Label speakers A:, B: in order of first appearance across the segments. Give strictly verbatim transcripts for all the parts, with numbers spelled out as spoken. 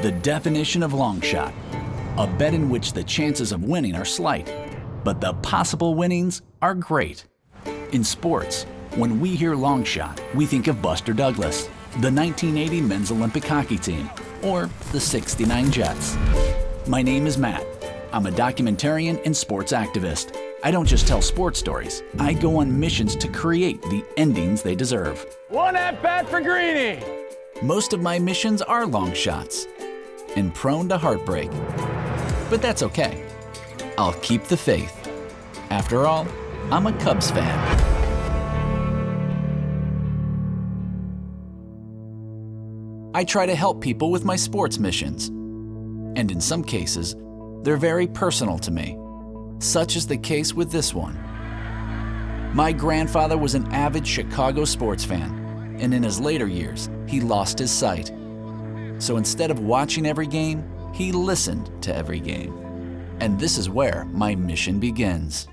A: The definition of long shot. A bet in which the chances of winning are slight, but the possible winnings are great. In sports, when we hear long shot, we think of Buster Douglas, the nineteen eighty men's Olympic hockey team, or the sixty-nine Jets. My name is Matt. I'm a documentarian and sports activist. I don't just tell sports stories. I go on missions to create the endings they deserve.
B: One at bat for Greeny.
A: Most of my missions are long shots and prone to heartbreak. But that's okay. I'll keep the faith. After all, I'm a Cubs fan. I try to help people with my sports missions. And in some cases, they're very personal to me. Such is the case with this one. My grandfather was an avid Chicago sports fan, and in his later years, he lost his sight. So instead of watching every game, he listened to every game. And this is where my mission begins.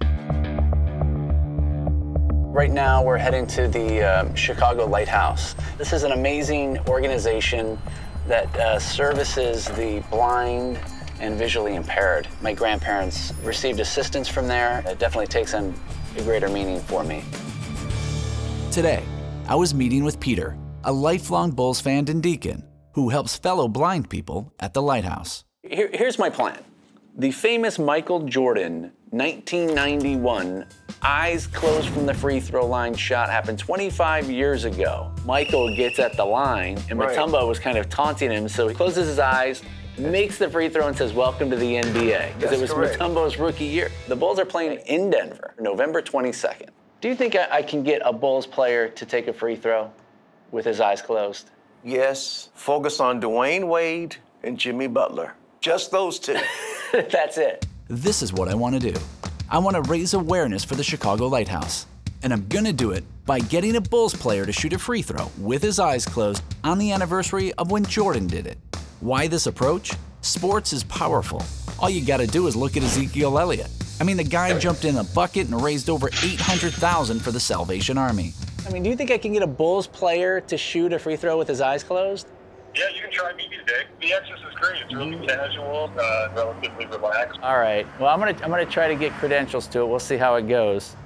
A: Right now, we're heading to the uh, Chicago Lighthouse. This is an amazing organization that uh, services the blind and visually impaired. My grandparents received assistance from there. It definitely takes on a greater meaning for me. Today, I was meeting with Peter, a lifelong Bulls fan in Deacon, who helps fellow blind people at the Lighthouse. Here, here's my plan. The famous Michael Jordan nineteen ninety-one eyes closed from the free throw line shot happened twenty-five years ago. Michael gets at the line, and right. Mutombo was kind of taunting him, so he closes his eyes, makes the free throw, and says, "Welcome to the N B A," because it was correct. Mutombo's rookie year. The Bulls are playing in Denver, November twenty-second. Do you think I, I can get a Bulls player to take a free throw with his eyes closed?
C: Yes. Focus on Dwayne Wade and Jimmy Butler. Just those two.
A: That's it. This is what I want to do. I want to raise awareness for the Chicago Lighthouse. And I'm going to do it by getting a Bulls player to shoot a free throw with his eyes closed on the anniversary of when Jordan did it. Why this approach? Sports is powerful. All you got to do is look at Ezekiel Elliott. I mean, the guy jumped in a bucket and raised over eight hundred thousand dollars for the Salvation Army. I mean, do you think I can get a Bulls player to shoot a free throw with his eyes closed?
D: Yeah, you can try me today. The access is great. It's really casual, uh, relatively relaxed.
A: All right. Well, I'm gonna I'm gonna try to get credentials to it. We'll see how it goes.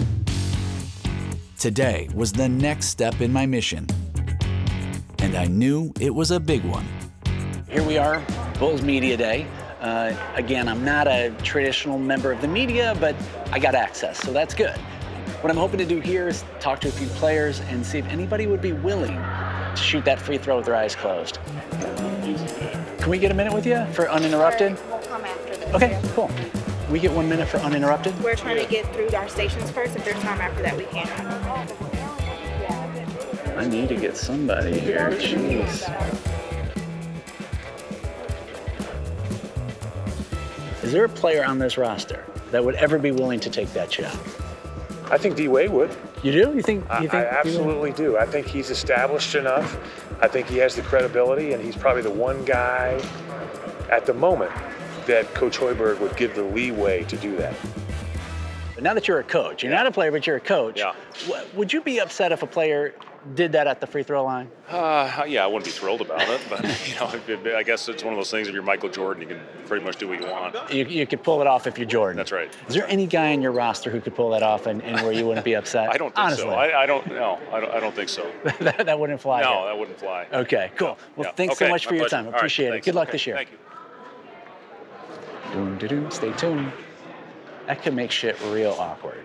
A: Today was the next step in my mission, and I knew it was a big one. Here we are, Bulls Media Day. Uh, again, I'm not a traditional member of the media, but I got access, so that's good. What I'm hoping to do here is talk to a few players and see if anybody would be willing to shoot that free throw with their eyes closed. Can we get a minute with you for uninterrupted?
E: Sure, we'll come after this.
A: Okay, cool. We get one minute for uninterrupted?
E: We're trying to get through our stations first. If there's time after that, we can.
A: I need to get somebody here. Jeez. Is there a player on this roster that would ever be willing to take that shot?
F: I think D-Wade would.
A: You do? You think? You think
F: I, I absolutely do. I think he's established enough. I think he has the credibility, and he's probably the one guy at the moment that Coach Hoiberg would give the leeway to do that.
A: But now that you're a coach, you're yeah. not a player, but you're a coach.
F: Yeah.
A: Would you be upset if a player did that at the free throw line?
F: Uh, yeah, I wouldn't be thrilled about it, but you know, it, I guess it's one of those things. If you're Michael Jordan, you can pretty much do what you want.
A: You, you could pull it off if you're Jordan.
F: That's right.
A: Is there any guy on your roster who could pull that off and, and where you wouldn't be upset?
F: I don't think
A: Honestly.
F: so. I, I don't. No, I don't. I don't think so.
A: that, that wouldn't fly.
F: No,
A: here.
F: that wouldn't fly.
A: Okay, cool. Well,
F: yeah.
A: thanks
F: okay,
A: so much for your
F: pleasure.
A: time. Appreciate
F: right,
A: it. Good luck
F: okay.
A: this year.
F: Thank you.
A: Doom, doom, doom. Stay tuned. That could make shit real awkward.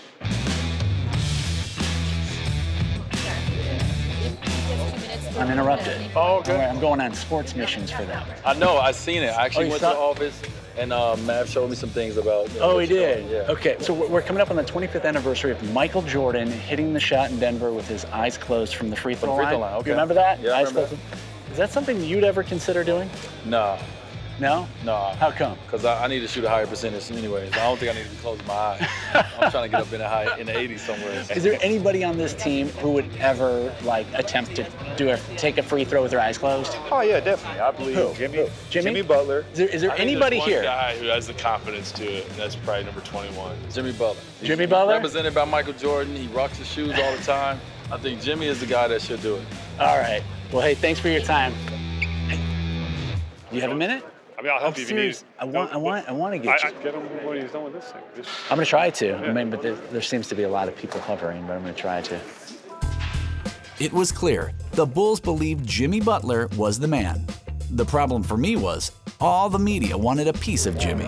A: Uninterrupted.
G: Oh, okay.
A: I'm going on sports missions for them.
G: I know, I seen it. I actually
A: oh,
G: went
A: saw?
G: to the office, and uh, Mav showed me some things about. You know,
A: oh, he did?
G: Yeah.
A: Okay, so we're coming up on the twenty-fifth anniversary of Michael Jordan hitting the shot in Denver with his eyes closed from the free throw
G: free
A: line.
G: throw line, okay.
A: You remember that?
G: Yeah, I
A: eyes
G: remember.
A: closed. Is that something you'd ever consider doing?
G: No.
A: No?
G: No.
A: How come?
G: Because I, I need to shoot a higher percentage anyways. I don't think I need to be closing my eyes. I'm trying to get up in the high in the eighties somewhere.
A: Is there anybody on this team who would ever like attempt to do a take a free throw with their eyes closed?
F: Oh yeah, definitely. I believe
A: Who?
F: Jimmy.
A: Who? Jimmy?
F: Jimmy Butler.
A: Is there, is there
H: I think
A: anybody
H: there's one
A: here?
H: guy who has the confidence to it, and that's probably number twenty-one.
G: Jimmy Butler.
A: Jimmy Butler?
G: Represented by Michael Jordan. He rocks his shoes all the time. I think Jimmy is the guy that should do it.
A: All right. Well, hey, thanks for your time. You have a minute?
F: I mean, I'll help
A: I'm
F: you if you need.
A: serious. I want, I want, I want to get
F: I,
A: you.
F: I get him when he's done with this thing. Just,
A: I'm gonna try to. I mean, but there, there seems to be a lot of people hovering, but I'm gonna try to.
I: It was clear. The Bulls believed Jimmy Butler was the man. The problem for me was all the media wanted a piece of Jimmy.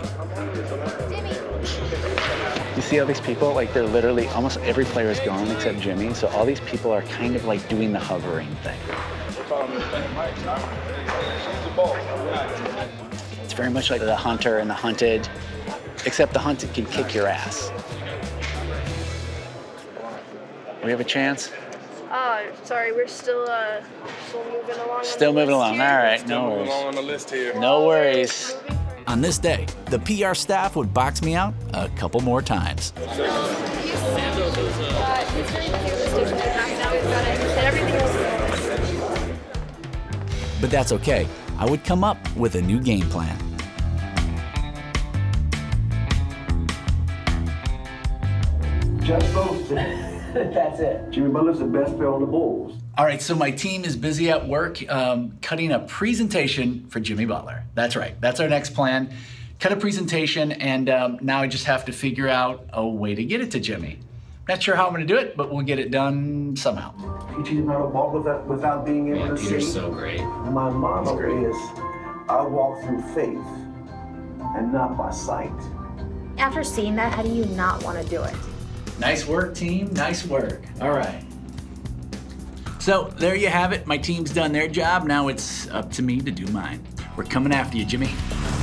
A: You see all these people? Like, they're literally, almost every player is gone except Jimmy, so all these people are kind of like doing the hovering thing. It's very much like the hunter and the hunted, except the hunted can kick your ass. We have a chance?
J: Uh, sorry, we're still, uh, still moving along.
A: Still moving along, all right, no worries.
H: on the list here.
A: No worries.
I: On this day, the P R staff would box me out a couple more times. But that's okay. I would come up with a new game plan.
C: Just those. That's it. Jimmy Butler's the best player on the Bulls.
I: All right, so my team is busy at work um, cutting a presentation for Jimmy Butler. That's right, that's our next plan. Cut a presentation, and um, now I just have to figure out a way to get it to Jimmy. Not sure how I'm gonna do it, but we'll get it done somehow.
C: Teaching him how to walk without, without being able
I: Yeah,
C: to see.
I: Peter's so great.
C: My motto is, I walk through faith and not by sight.
J: After seeing that, how do you not want to do it?
I: Nice work, team, nice work. All right. So there you have it. My team's done their job. Now it's up to me to do mine. We're coming after you, Jimmy.